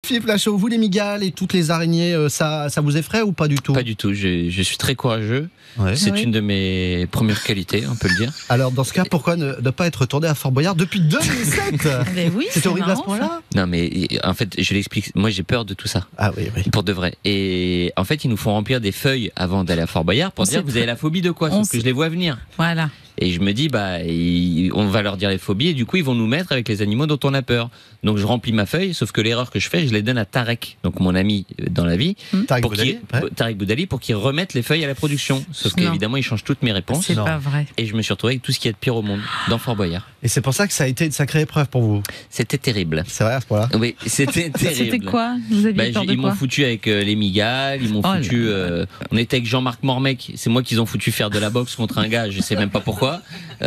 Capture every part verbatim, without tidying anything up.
Philippe Lachaud, vous les migales et toutes les araignées, euh, ça, ça vous effraie ou pas du tout? Pas du tout, je, je suis très courageux. Ouais. C'est Oui. une de mes premières qualités, on peut le dire. Alors dans ce cas, pourquoi ne, ne pas être retourné à Fort Boyard depuis deux mille sept? Mais oui, C'est horrible à ce marrant, point-là. Non mais en fait, je l'explique, moi j'ai peur de tout ça, Ah oui, oui. pour de vrai. Et en fait, ils nous font remplir des feuilles avant d'aller à Fort Boyard pour On dire sait vous avez la phobie de quoi? on Sauf que sait- je les vois venir. Voilà. Et je me dis, bah, ils- on va leur dire les phobies et du coup, ils vont nous mettre avec les animaux dont on a peur. Donc, je remplis ma feuille, sauf que l'erreur que je fais, je les donne à Tarek, donc mon ami euh, dans la vie, Tariq pour Boudali, qu'il, ouais. Tariq Boudali, pour qu'il remette les feuilles à la production. Sauf Non. qu'évidemment, il change toutes mes réponses. C'est Non. pas vrai. Et je me suis retrouvé avec tout ce qu'il y a de pire au monde, dans Fort Boyard. Et c'est pour ça que ça a été une sacrée épreuve pour vous. C'était terrible. C'est vrai à ce point-là. Oui, c'était terrible. C'était quoi? Vous aviez Bah, peur j'ai- de ils m'ont quoi? foutu avec euh, les migales, ils m'ont Oh là foutu. là. euh, on était avec Jean-Marc Mormec, c'est moi qu'ils ont foutu faire de la boxe contre un gars, je sais même pas pourquoi.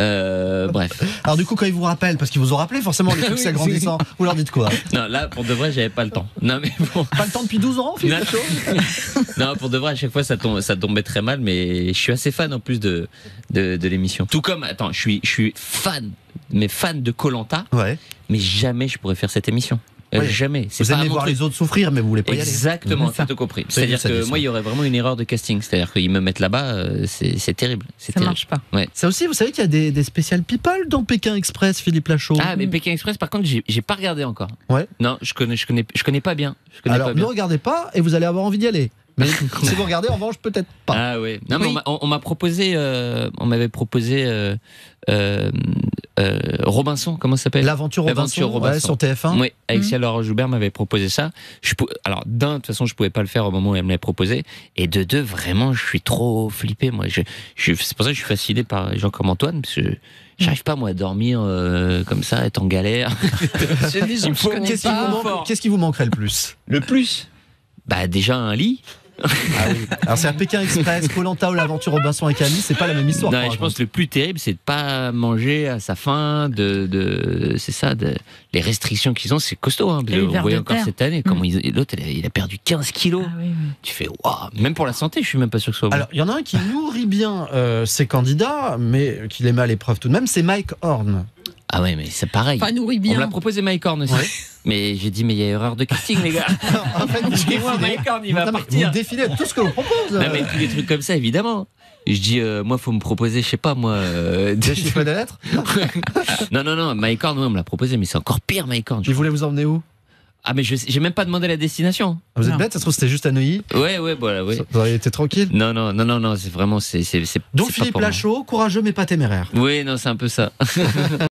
Euh, bref. Alors du coup, quand ils vous rappellent, parce qu'ils vous ont rappelé forcément les trucs Oui, s'agrandissant, vous leur dites quoi? Non, là, pour de vrai, j'avais pas le temps. Non, mais bon. Pas le temps depuis douze ans, Philippe Non. Lachaud? Non, pour de vrai, à chaque fois, ça, tombe, ça tombait très mal, mais je suis assez fan en plus de, de, de l'émission. Tout comme, attends, je suis, je suis fan, mais fan de Koh-Lanta, Ouais. mais jamais je pourrais faire cette émission. Euh, Ouais. Jamais. C'est Vous pas aimez mon voir truc. les autres souffrir, mais vous voulez pas y aller. Exactement, C'est ça. tout compris. C'est C'est-à-dire ça, que ça. moi, il y aurait vraiment une erreur de casting. C'est-à-dire qu'ils me mettent là-bas, euh, c'est c'est terrible. C'est Ça terrible. marche pas. Ça aussi, vous savez qu'il y a des, des spécial people dans Pékin Express, Philippe Lachaud. Ah, mais Pékin Express, par contre, j'ai j'ai pas regardé encore. Ouais. Non, je connais, je connais, je connais pas bien. Je connais Alors pas ne bien. regardez pas et vous allez avoir envie d'y aller. Mais si vous regardez, en revanche, peut-être pas. Ah ouais. Non, mais Oui. on m'a- on, on m'a proposé, euh, on m'avait proposé euh, euh, euh, Robinson, comment ça s'appelle? L'aventure Robinson, L'Aventure Robinson. ouais, sur T F un. Oui, Alexia Mhm. Laurent Joubert m'avait proposé ça. Je pou- Alors, d'un, de toute façon, je pouvais pas le faire au moment où elle me l'avait proposé. Et de deux, vraiment, je suis trop flippé. Moi, je, je- c'est pour ça que je suis fasciné par les gens comme Antoine, parce que j'arrive pas, moi, à dormir euh, comme ça, être en galère. Je dis, je Il faut- connais Qu'est-ce qui, pas. vous manque- qu'est-ce qui vous manquerait le plus? Le plus Bah, déjà un lit. Ah oui. Alors c'est à Pékin Express, Koh-Lanta ou l'aventure Robinson et Camille, c'est pas la même histoire. Non, par je pense exemple. que le plus terrible, c'est de pas manger à sa faim. De, de, c'est ça, de, les restrictions qu'ils ont, c'est costaud. Hein, parce Et que les on vers voyait de encore terre. cette année, comment ils- l'autre, il a- il a perdu quinze kilos. Ah oui, oui. Tu fais, waouh, même pour la santé, je suis même pas sûr que ce soit bon. Alors il y en a un qui nourrit bien euh, ses candidats, mais qui les met à l'épreuve tout de même, c'est Mike Horn. Ah ouais, mais c'est pareil. Enfin, nourrit On me l'a bien. proposé Mike Horn aussi. Ouais. Mais j'ai dit, mais il y a erreur de casting, les gars. En fait, vous Excusez-moi, défilez. Mike Horn, il va Non, mais partir. vous défilez tout ce que l'on propose. Non, mais tous les trucs comme ça, évidemment. Je dis, euh, moi, faut me proposer, je sais pas, moi. euh, Des chiffres et des lettres. non, non, non, Mike Horn, ouais, on me l'a proposé, mais c'est encore pire, Mike Horn. je Il voulait vous emmener où? Ah, mais je sais- j'ai même pas demandé la destination. Vous êtes Non. bête, ça se trouve c'était juste à Neuilly. Ouais, ouais, voilà, ouais. Vous auriez été tranquille. Non, non, non, non, non, c'est vraiment, c'est, c'est, c'est Donc c'est pas Philippe pour moi. Lachaud, courageux mais pas téméraire. Oui, non, c'est un peu ça.